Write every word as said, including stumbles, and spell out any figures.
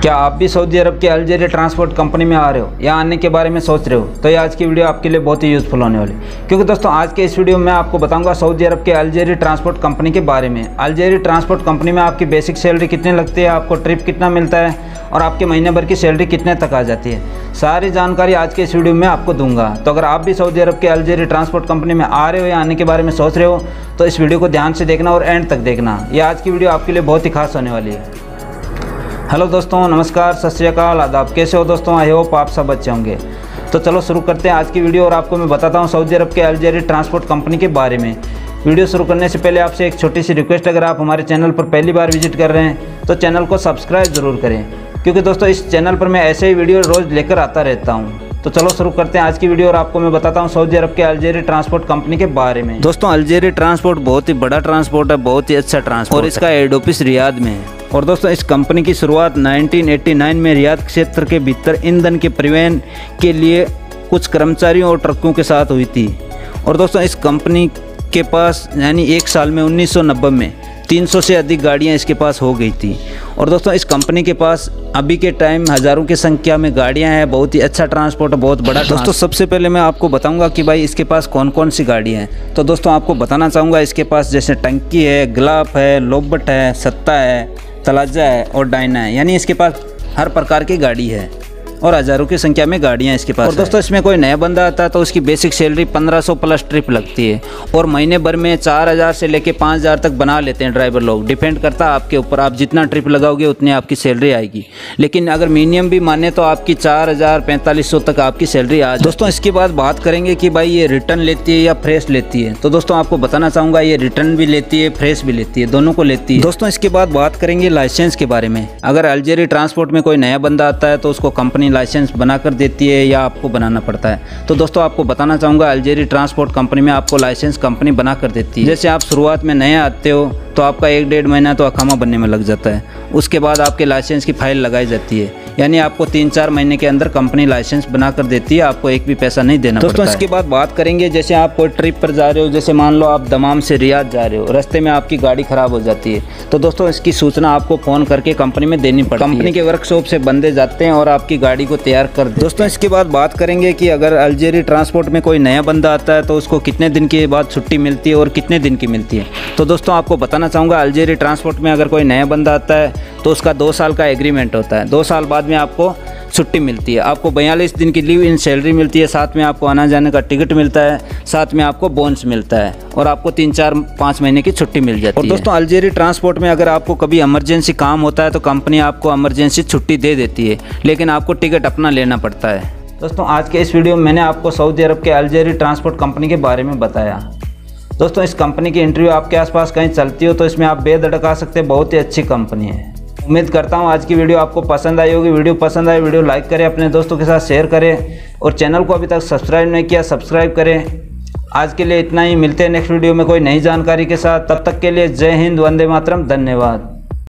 क्या आप भी सऊदी अरब के अलजेरिया ट्रांसपोर्ट कंपनी में आ रहे हो या आने के बारे में सोच रहे हो, तो ये आज की वीडियो आपके लिए बहुत ही यूज़फुल होने वाली है। क्योंकि दोस्तों आज के इस वीडियो में मैं आपको बताऊंगा सऊदी अरब के अलजेरिया ट्रांसपोर्ट कंपनी के बारे में। अलजेरिया ट्रांसपोर्ट कंपनी में आपकी बेसिक सैलरी कितनी लगती है, आपको ट्रिप कितना मिलता है और आपके महीने भर की सैलरी कितने तक आ जाती है, सारी जानकारी आज के इस वीडियो में आपको दूंगा। तो अगर आप भी सऊदी अरब के अलजेरिया ट्रांसपोर्ट कंपनी में आ रहे हो या आने के बारे में सोच रहे हो तो इस वीडियो को ध्यान से देखना और एंड तक देखना। ये आज की वीडियो आपके लिए बहुत ही खास होने वाली है। हेलो दोस्तों, नमस्कार, सत श्री अकाल, आदाब। कैसे हो दोस्तों? आई होप आप सब अच्छे होंगे। तो चलो शुरू करते हैं आज की वीडियो और आपको मैं बताता हूँ सऊदी अरब के अलजेरिया ट्रांसपोर्ट कंपनी के बारे में। वीडियो शुरू करने से पहले आपसे एक छोटी सी रिक्वेस्ट, अगर आप हमारे चैनल पर पहली बार विजिट कर रहे हैं तो चैनल को सब्सक्राइब ज़रूर करें, क्योंकि दोस्तों इस चैनल पर मैं ऐसे ही वीडियो रोज़ लेकर आता रहता हूँ। तो चलो शुरू करते हैं आज की वीडियो और आपको मैं बताता हूँ सऊदी अरब के अलजेरिया ट्रांसपोर्ट कंपनी के बारे में। दोस्तों अलजेरिया ट्रांसपोर्ट बहुत ही बड़ा ट्रांसपोर्ट है, बहुत ही अच्छा ट्रांसपोर्ट और इसका हेड ऑफिस रियाद में है। और दोस्तों इस कंपनी की शुरुआत नाइनटीन एटी नाइन में रियाद क्षेत्र के भीतर ईंधन के परिवहन के लिए कुछ कर्मचारियों और ट्रकों के साथ हुई थी। और दोस्तों इस कंपनी के पास यानी एक साल में उन्नीस सौ नब्बे में तीन सौ से अधिक गाड़ियां इसके पास हो गई थी। और दोस्तों इस कंपनी के पास अभी के टाइम हज़ारों की संख्या में गाड़ियां हैं। बहुत ही अच्छा ट्रांसपोर्ट, बहुत बड़ा। दोस्तों सबसे पहले मैं आपको बताऊंगा कि भाई इसके पास कौन कौन सी गाड़ियां हैं। तो दोस्तों आपको बताना चाहूँगा इसके पास जैसे टंकी है, ग्लाफ है, लोबट है, सत्ता है, तलाजा है और डायना है। यानी इसके पास हर प्रकार की गाड़ी है और हज़ारों की संख्या में गाड़ियां इसके पास। और दोस्तों इसमें कोई नया बंदा आता है तो उसकी बेसिक सैलरी पंद्रह सौ प्लस ट्रिप लगती है और महीने भर में चार हज़ार से लेके पाँच हज़ार तक बना लेते हैं ड्राइवर लोग। डिपेंड करता है आपके ऊपर, आप जितना ट्रिप लगाओगे उतनी आपकी सैलरी आएगी। लेकिन अगर मिनिमम भी माने तो आपकी चार हज़ार पैंतालीस सौ तक आपकी सैलरी आ। दोस्तों इसके बाद बात करेंगे कि भाई ये रिटर्न लेती है या फ्रेश लेती है। तो दोस्तों आपको बताना चाहूँगा ये रिटर्न भी लेती है, फ्रेश भी लेती है, दोनों को लेती है। दोस्तों इसके बाद बात करेंगे लाइसेंस के बारे में। अगर अलजेरिया ट्रांसपोर्ट में कोई नया बंदा आता है तो उसको कंपनी लाइसेंस बना कर देती है या आपको बनाना पड़ता है। तो दोस्तों आपको बताना चाहूँगा अलजेरिया ट्रांसपोर्ट कंपनी में आपको लाइसेंस कंपनी बना कर देती है। जैसे आप शुरुआत में नए आते हो तो आपका एक डेढ़ महीना तो अखामा बनने में लग जाता है, उसके बाद आपके लाइसेंस की फाइल लगाई जाती है। यानी आपको तीन चार महीने के अंदर कंपनी लाइसेंस बना कर देती है, आपको एक भी पैसा नहीं देना पड़ता है। दोस्तों इसके बाद बात करेंगे जैसे आप कोई ट्रिप पर जा रहे हो, जैसे मान लो आप दमाम से रियाद जा रहे हो, रास्ते में आपकी गाड़ी खराब हो जाती है तो दोस्तों इसकी सूचना आपको फ़ोन करके कंपनी में देनी पड़ती है। कंपनी के वर्कशॉप से बंदे जाते हैं और आपकी गाड़ी को तैयार कर देते हैं। दोस्तों इसके बाद बात करेंगे कि अगर अलजेरिया ट्रांसपोर्ट में कोई नया बंदा आता है तो उसको कितने दिन के बाद छुट्टी मिलती है और कितने दिन की मिलती है। तो दोस्तों आपको बताना चाहूँगा अलजेरिया ट्रांसपोर्ट में अगर कोई नया बंदा आता है तो उसका दो साल का एग्रीमेंट होता है। दो साल बाद में आपको छुट्टी मिलती है, आपको बयालीस दिन की लीव इन सैलरी मिलती है, साथ में आपको आना जाने का टिकट मिलता है, साथ में आपको बोनस मिलता है और आपको तीन चार पाँच महीने की छुट्टी मिल जाती है। और दोस्तों अलजेरिया ट्रांसपोर्ट में अगर आपको कभी इमरजेंसी काम होता है तो कंपनी आपको इमरजेंसी छुट्टी दे देती है, लेकिन आपको टिकट अपना लेना पड़ता है। दोस्तों आज के इस वीडियो में मैंने आपको सऊदी अरब के अलजेरिया ट्रांसपोर्ट कंपनी के बारे में बताया। दोस्तों इस कंपनी की इंटरव्यू आपके आसपास कहीं चलती हो तो इसमें आप बेधड़क आ सकते हैं, बहुत ही अच्छी कंपनी है। उम्मीद करता हूँ आज की वीडियो आपको पसंद आई होगी। वीडियो पसंद आए वीडियो लाइक करें, अपने दोस्तों के साथ शेयर करें और चैनल को अभी तक सब्सक्राइब नहीं किया सब्सक्राइब करें। आज के लिए इतना ही, मिलते हैं नेक्स्ट वीडियो में कोई नई जानकारी के साथ। तब तक के लिए जय हिंद, वंदे मातरम, धन्यवाद।